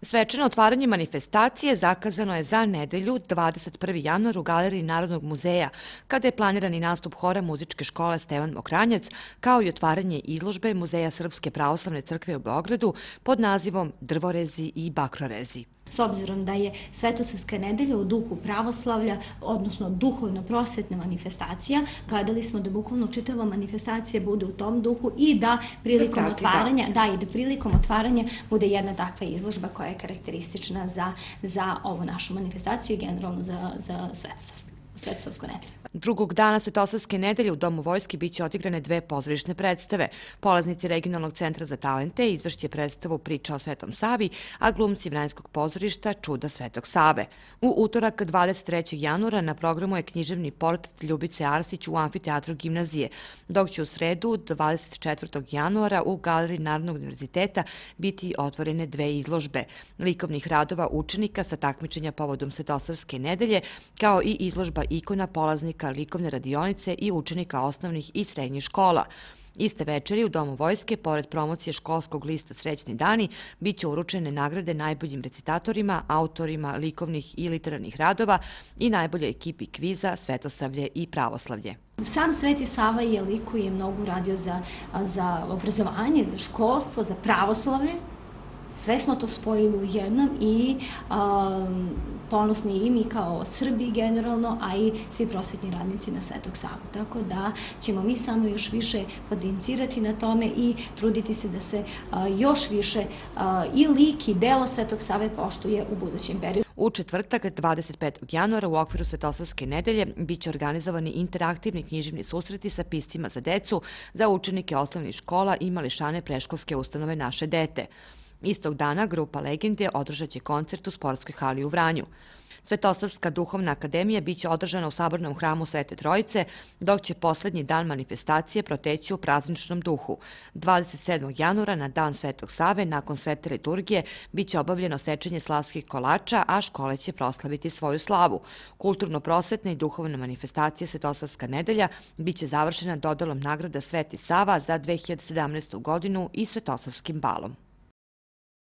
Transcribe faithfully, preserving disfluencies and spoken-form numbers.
Svečano otvaranje manifestacije zakazano je za nedelju dvadeset prvi januar u Galeriji Narodnog muzeja, kada je planiran i nastup hora muzičke škole Stevan Mokranjac, kao i otvaranje izložbe Muzeja Srpske pravoslavne crkve u Beogradu pod nazivom Drvorezi i bakrorezi. S obzirom da je Svetosavska nedelja u duhu pravoslavlja, odnosno duhovno-prosvetna manifestacija, gledali smo da bukvalno čitava manifestacija bude u tom duhu i da prilikom otvaranja, da i da prilikom otvaranja bude jedna takva izložba koja je karakteristična za, za ovu našu manifestaciju i generalno za, za Svetosavsku. Svetosavsku nedelju. Drugog dana Svetosavske nedelje u Domu vojske biće odigrane dve pozorišne predstave. Polaznici Regionalnog centra za talente izvešće predstavu Priča o Svetom Savi, a glumci Vranjskog pozorišta Čuda Svetog Save. U utorak dvadeset trećeg januara na programu je književni portret Ljubice Arsić u amfiteatru gimnazije, dok će u sredu dvadeset četvrtog januara u Galeriji Narodnog univerziteta biti otvorene dve izložbe likovnih radova učenika sa takmičenja povodom Svetosavske nedelje, kao i izložba ikona polaznika likovne radionice i učenika osnovnih i srednjih škola. Iste večeri u Domu vojske, pored promocije školskog lista Srećni dani, biće uručene nagrade najboljim recitatorima, autorima likovnih i literarnih radova i najboljoj ekipi kviza Svetosavlje i pravoslavlje. Sam Sveti Sava je lik koji je mnogo uradio za, za obrazovanje, za školstvo, za pravoslavlje. Sve smo to spojili u jednom i um, ponosni i mi kao Srbi generalno, a i svi prosvetni radnici na Svetog Savu. Tako da ćemo mi samo još više potencirati na tome i truditi se da se uh, još više uh, i lik i delo Svetog Save poštuje u budućem periodu. U četvrtak, dvadeset petog januara, u okviru Svetosavske nedelje biće organizovani interaktivni književni susreti sa piscima za decu, za učenike osnovnih škola i mališane predškolske ustanove Naše dete. Istog dana grupa Legende održat će koncert u sportskoj hali u Vranju. Svetosavska duhovna akademija biće održana u Sabornom hramu Svete Trojice, dok će poslednji dan manifestacije proteći u prazničnom duhu. dvadeset sedmog januara na dan Svetog Save, nakon svete liturgije, biće obavljeno sečenje slavskih kolača, a škole će proslaviti svoju slavu. Kulturno-prosvetna i duhovna manifestacija Svetosavska nedelja biće završena dodelom nagrada Sveti Sava za dve hiljade sedamnaestu godinu i Svetosavskim balom.